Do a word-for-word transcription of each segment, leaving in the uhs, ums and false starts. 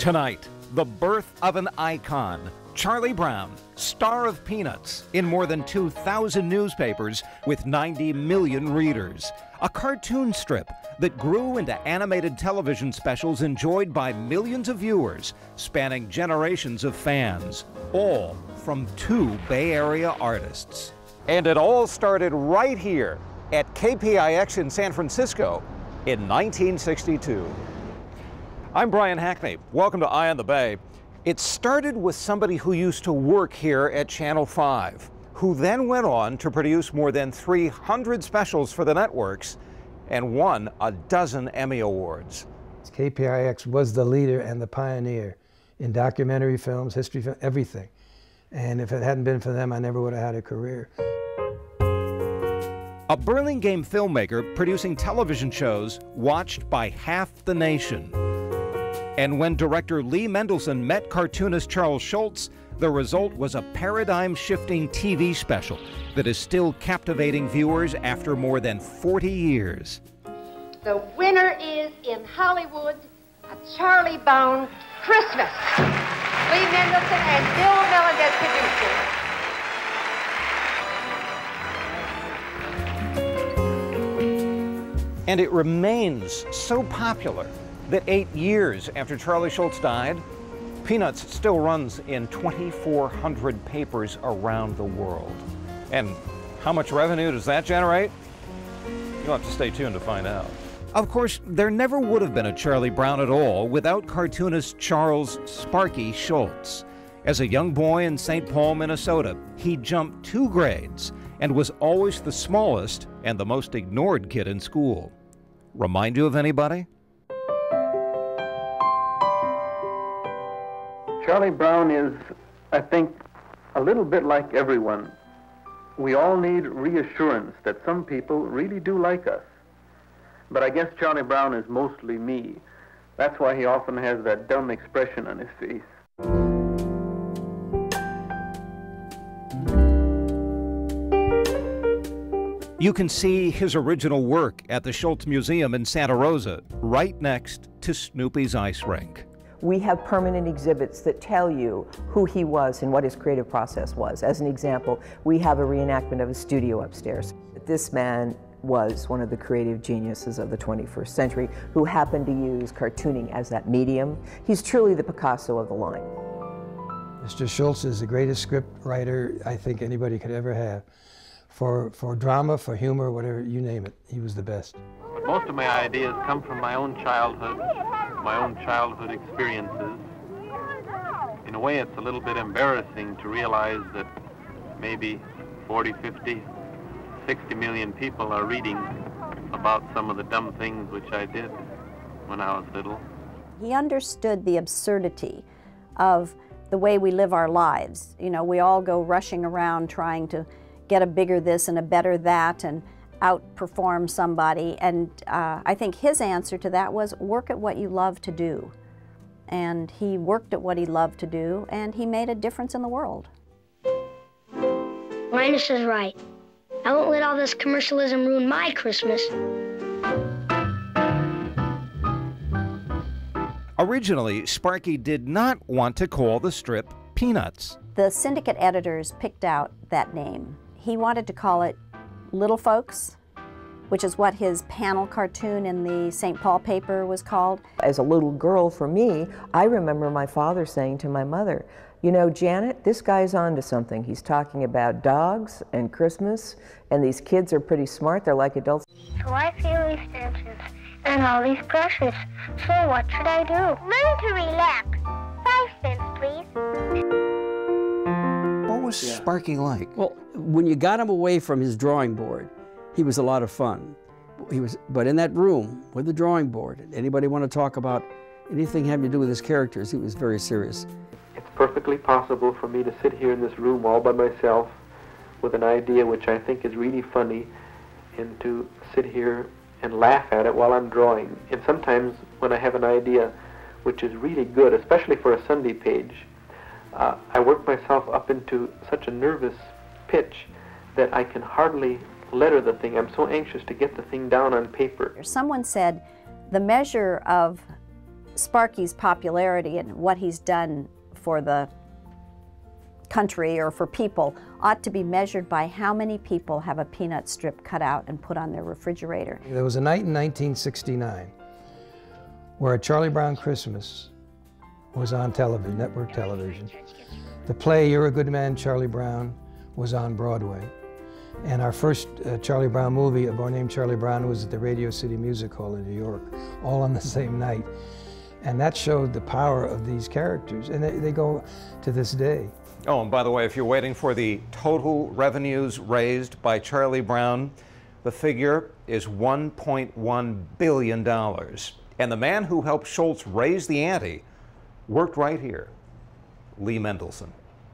Tonight, the birth of an icon, Charlie Brown, star of Peanuts, in more than two thousand newspapers with ninety million readers. A cartoon strip that grew into animated television specials enjoyed by millions of viewers, spanning generations of fans, all from two Bay Area artists. And it all started right here at K P I X in San Francisco in nineteen sixty-two. I'm Brian Hackney. Welcome to Eye on the Bay. It started with somebody who used to work here at Channel five, who then went on to produce more than three hundred specials for the networks and won a dozen Emmy Awards. K P I X was the leader and the pioneer in documentary films, history films, everything. And if it hadn't been for them, I never would have had a career. A Burlingame filmmaker producing television shows watched by half the nation. And when director Lee Mendelson met cartoonist Charles Schulz, the result was a paradigm-shifting T V special that is still captivating viewers after more than forty years. The winner is, in Hollywood, A Charlie Brown Christmas. Lee Mendelson and Bill Melendez producing. And it remains so popular that eight years after Charlie Schulz died, Peanuts still runs in twenty-four hundred papers around the world. And how much revenue does that generate? You'll have to stay tuned to find out. Of course, there never would have been a Charlie Brown at all without cartoonist Charles "Sparky" Schulz. As a young boy in Saint Paul, Minnesota, he jumped two grades and was always the smallest and the most ignored kid in school. Remind you of anybody? Charlie Brown is, I think, a little bit like everyone. We all need reassurance that some people really do like us. But I guess Charlie Brown is mostly me. That's why he often has that dumb expression on his face. You can see his original work at the Schulz Museum in Santa Rosa, right next to Snoopy's ice rink. We have permanent exhibits that tell you who he was and what his creative process was. As an example, we have a reenactment of his studio upstairs. This man was one of the creative geniuses of the twenty-first century who happened to use cartooning as that medium. He's truly the Picasso of the line. Mister Schulz is the greatest script writer I think anybody could ever have. For, for drama, for humor, whatever, you name it, he was the best. But most of my ideas come from my own childhood, my own childhood experiences. In a way, it's a little bit embarrassing to realize that maybe forty, fifty, sixty million people are reading about some of the dumb things which I did when I was little. He understood the absurdity of the way we live our lives. You know, we all go rushing around trying to get a bigger this and a better that and outperform somebody. And uh, I think his answer to that was work at what you love to do. And he worked at what he loved to do, and he made a difference in the world. Linus is right. I won't let all this commercialism ruin my Christmas. Originally, Sparky did not want to call the strip Peanuts. The syndicate editors picked out that name. He wanted to call it Little Folks, which is what his panel cartoon in the Saint Paul paper was called. As a little girl, for me, I remember my father saying to my mother, you know, Janet, this guy's onto something. He's talking about dogs and Christmas, and these kids are pretty smart. They're like adults. So I feel these tensions and all these pressures. So what should I do? Learn to relax. Five cents, please. What was Yeah. Sparky like? Well, when you got him away from his drawing board, he was a lot of fun. He was, but in that room with the drawing board, anybody want to talk about anything having to do with his characters, he was very serious. It's perfectly possible for me to sit here in this room all by myself with an idea which I think is really funny and to sit here and laugh at it while I'm drawing. And sometimes when I have an idea which is really good, especially for a Sunday page, uh, I work myself up into such a nervous pitch that I can hardly letter the thing. I'm so anxious to get the thing down on paper. Someone said the measure of Sparky's popularity and what he's done for the country or for people ought to be measured by how many people have a peanut strip cut out and put on their refrigerator. There was a night in nineteen sixty-nine where a Charlie Brown Christmas was on television, network television. The play You're a Good Man, Charlie Brown was on Broadway. And our first uh, Charlie Brown movie, A Boy Named Charlie Brown, was at the Radio City Music Hall in New York, all on the same night. And that showed the power of these characters, and they, they go to this day. Oh, and by the way, if you're waiting for the total revenues raised by Charlie Brown, the figure is one point one billion dollars. And the man who helped Schulz raise the ante worked right here, Lee Mendelson.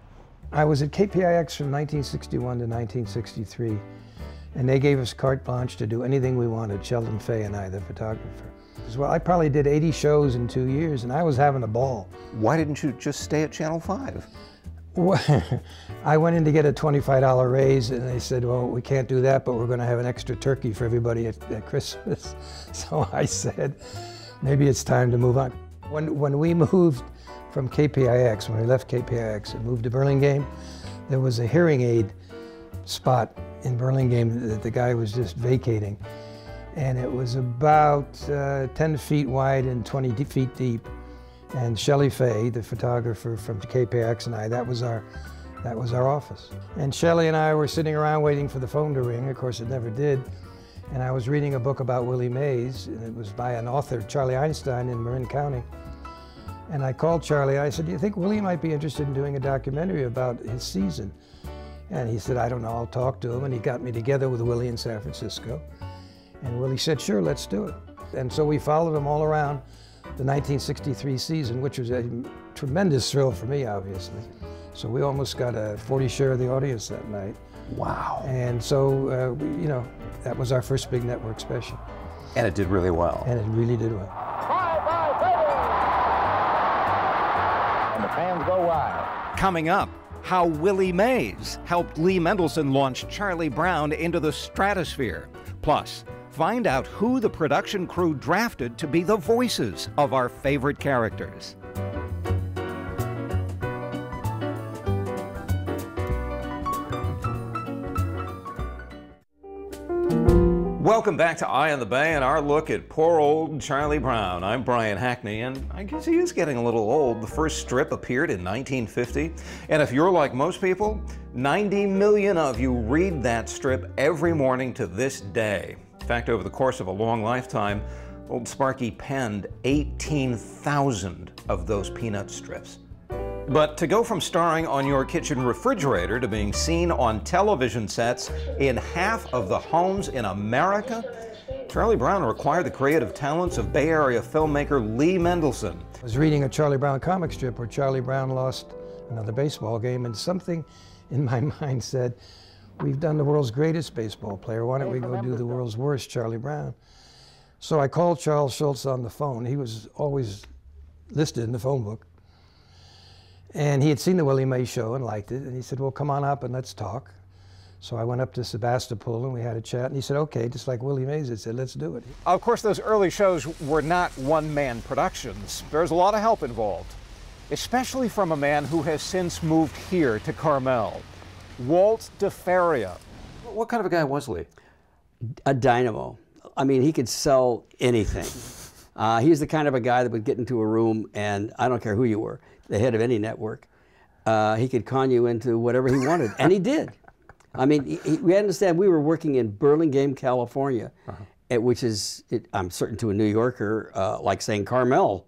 I was at K P I X from nineteen sixty-one to nineteen sixty-three, and they gave us carte blanche to do anything we wanted, Sheldon Fay and I, the photographer. Well, I probably did eighty shows in two years, and I was having a ball. Why didn't you just stay at Channel five? Well, I went in to get a twenty-five dollar raise, and they said, well, we can't do that, but we're going to have an extra turkey for everybody at, at Christmas. So I said, maybe it's time to move on. When, when we moved from K P I X, when we left K P I X and moved to Burlingame, there was a hearing aid spot in Burlingame that the guy was just vacating. And it was about uh, ten feet wide and twenty feet deep. And Shelley Fay, the photographer from K P I X, and I, that was our, that was our office. And Shelley and I were sitting around waiting for the phone to ring. Of course, it never did. And I was reading a book about Willie Mays, and it was by an author, Charlie Einstein, in Marin County. And I called Charlie. I said, do you think Willie might be interested in doing a documentary about his season? And he said, I don't know, I'll talk to him. And he got me together with Willie in San Francisco. And Willie said, sure, let's do it. And so we followed him all around the nineteen sixty-three season, which was a tremendous thrill for me, obviously. So we almost got a forty share of the audience that night. Wow. And so, uh, we, you know, that was our first big network special. And it did really well. And it really did well. And the fans go wild. Coming up, how Willie Mays helped Lee Mendelson launch Charlie Brown into the stratosphere. Plus, find out who the production crew drafted to be the voices of our favorite characters. Welcome back to Eye on the Bay and our look at poor old Charlie Brown. I'm Brian Hackney, and I guess he is getting a little old. The first strip appeared in nineteen fifty, and if you're like most people, ninety million of you read that strip every morning to this day. In fact, over the course of a long lifetime, old Sparky penned eighteen thousand of those peanut strips. But to go from starring on your kitchen refrigerator to being seen on television sets in half of the homes in America, Charlie Brown required the creative talents of Bay Area filmmaker Lee Mendelson. I was reading a Charlie Brown comic strip where Charlie Brown lost another baseball game, and something in my mind said, we've done the world's greatest baseball player, why don't we go do the world's worst, Charlie Brown? So I called Charles Schulz on the phone. He was always listed in the phone book. And he had seen the Willie Mays show and liked it, and he said, well, come on up and let's talk. So I went up to Sebastopol and we had a chat, and he said, okay, just like Willie Mays had said, let's do it. Of course, those early shows were not one-man productions. There's a lot of help involved, especially from a man who has since moved here to Carmel, Walt DeFaria. What kind of a guy was Lee? A dynamo. I mean, he could sell anything. Uh, he's the kind of a guy that would get into a room, and I don't care who you were, the head of any network, uh, he could con you into whatever he wanted, and he did. I mean, he, he, we understand we were working in Burlingame, California, uh-huh. at, which is, it, I'm certain to a New Yorker, uh, like saying Carmel.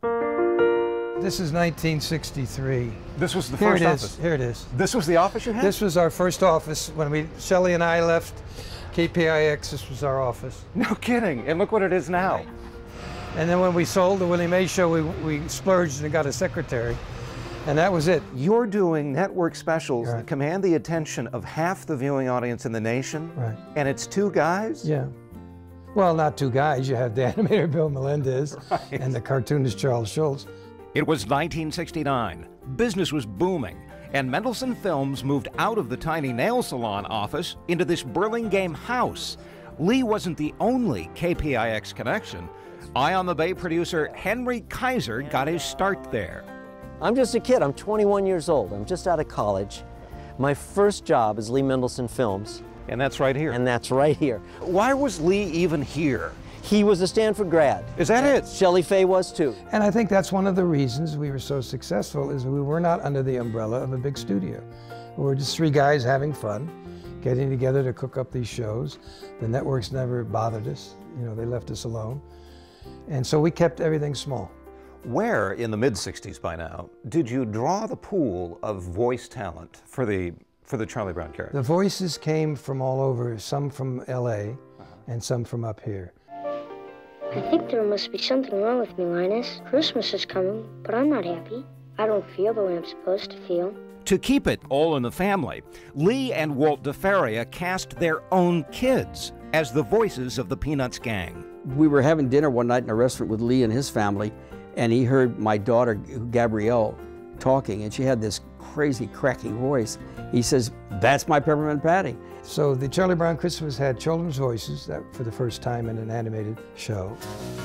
This is nineteen sixty-three. This was the Here first it office? Is. Here it is. This was the office you had? This was our first office. When we, Shelley and I left K P I X, this was our office. No kidding, and look what it is now. Right. And then when we sold the Willie Mays show, we, we splurged and got a secretary. And that was it. You're doing network specials right. that command the attention of half the viewing audience in the nation, right. and it's two guys? Yeah. Well, not two guys. You have the animator Bill Melendez right. and the cartoonist Charles Schulz. It was nineteen sixty-nine. Business was booming, and Mendelson Films moved out of the tiny nail salon office into this Burlingame house. Lee wasn't the only K P I X connection. Eye on the Bay producer Henry Kaiser got his start there. I'm just a kid. I'm twenty-one years old. I'm just out of college. My first job is Lee Mendelson Films. And that's right here. And that's right here. Why was Lee even here? He was a Stanford grad. Is that it? Shelley Faye was too. And I think that's one of the reasons we were so successful is we were not under the umbrella of a big studio. We were just three guys having fun, getting together to cook up these shows. The networks never bothered us. You know, they left us alone. And so we kept everything small. Where in the mid sixties by now did you draw the pool of voice talent for the for the Charlie Brown character? The voices came from all over, some from L A and some from up here. I think there must be something wrong with me, Linus. Christmas is coming, but I'm not happy. I don't feel the way I'm supposed to feel. To keep it all in the family, Lee and Walt DeFaria cast their own kids as the voices of the Peanuts gang. We were having dinner one night in a restaurant with Lee and his family, and he heard my daughter, Gabrielle, talking, and she had this crazy, cracky voice. He says, "That's my Peppermint Patty." So the Charlie Brown Christmas had children's voices that for the first time in an animated show.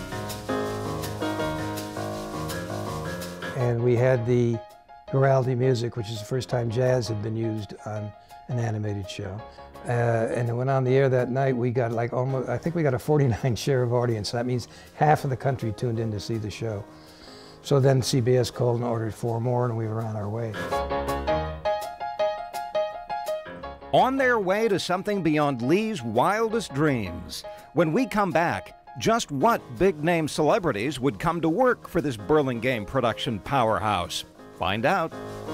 And we had the Giraldi music, which is the first time jazz had been used on an animated show. Uh, and it went on the air that night. We got like almost, I think we got a forty-nine share of audience. That means half of the country tuned in to see the show. So then C B S called and ordered four more, and we were on our way. On their way to something beyond Lee's wildest dreams. When we come back, just what big-name celebrities would come to work for this Burlingame production powerhouse? Find out.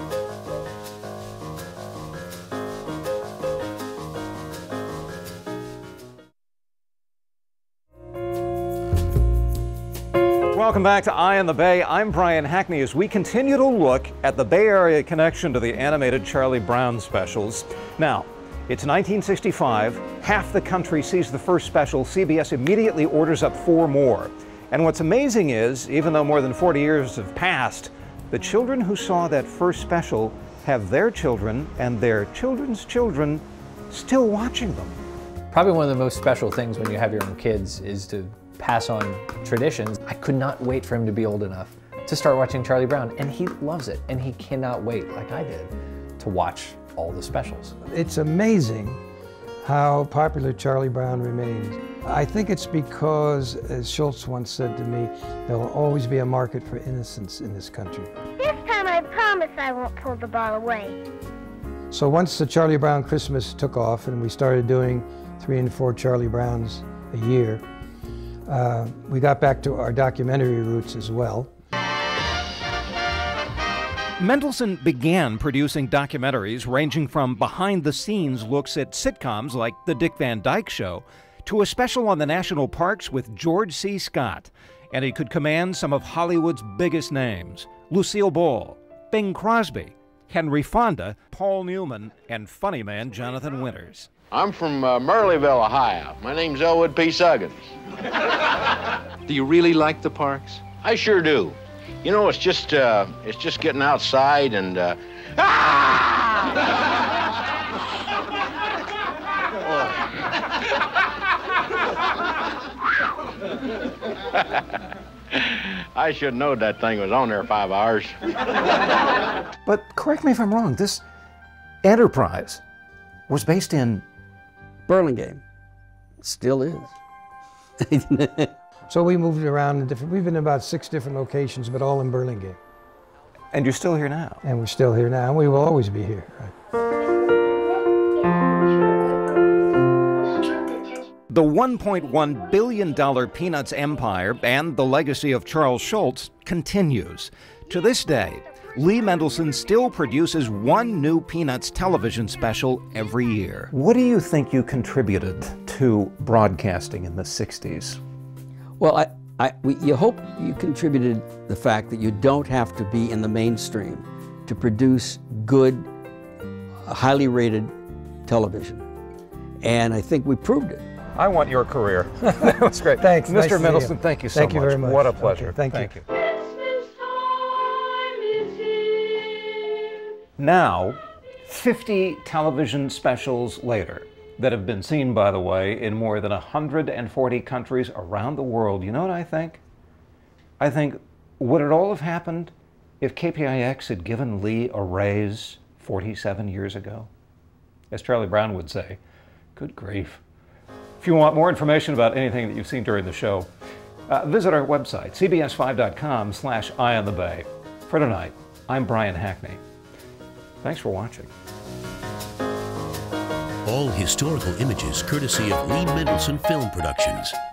Welcome back to Eye on the Bay. I'm Brian Hackney as we continue to look at the Bay Area connection to the animated Charlie Brown specials. Now, it's nineteen sixty-five, half the country sees the first special, C B S immediately orders up four more. And what's amazing is, even though more than forty years have passed, the children who saw that first special have their children and their children's children still watching them. Probably one of the most special things when you have your own kids is to pass on traditions. I could not wait for him to be old enough to start watching Charlie Brown, and he loves it, and he cannot wait, like I did, to watch all the specials. It's amazing how popular Charlie Brown remains. I think it's because, as Schulz once said to me, there will always be a market for innocence in this country. This time I promise I won't pull the ball away. So once the Charlie Brown Christmas took off and we started doing three and four Charlie Browns a year, uh, we got back to our documentary roots as well. Mendelson began producing documentaries ranging from behind-the-scenes looks at sitcoms like The Dick Van Dyke Show to a special on the national parks with George C. Scott. And he could command some of Hollywood's biggest names: Lucille Ball, Bing Crosby, Henry Fonda, Paul Newman, and funny man Jonathan Winters. I'm from uh, Murrayville, Ohio. My name's Elwood P. Suggins. Do you really like the parks? I sure do. You know, it's just, uh, it's just getting outside and, uh, I should have known that thing was on there five hours. But correct me if I'm wrong, this enterprise was based in Burlingame. Still is. So we moved around in different, we've been in about six different locations, but all in Burlingame. And you're still here now? And we're still here now, and we will always be here. Right? The one point one billion dollar Peanuts empire and the legacy of Charles Schulz continues. To this day, Lee Mendelson still produces one new Peanuts television special every year. What do you think you contributed to broadcasting in the sixties? Well, I, I, we, you hope you contributed the fact that you don't have to be in the mainstream to produce good, highly rated television. And I think we proved it. I want your career. That was great. Thanks. Mister Nice Mendelson, thank you so thank much. You very much. What a pleasure. Okay, thank, thank you. you. Now, fifty television specials later, that have been seen, by the way, in more than one hundred forty countries around the world. You know what I think? I think, would it all have happened if K P I X had given Lee a raise forty-seven years ago? As Charlie Brown would say, good grief. If you want more information about anything that you've seen during the show, uh, visit our website, c b s five dot com slash eye on the bay. For tonight, I'm Brian Hackney. Thanks for watching. All historical images courtesy of Lee Mendelson Film Productions.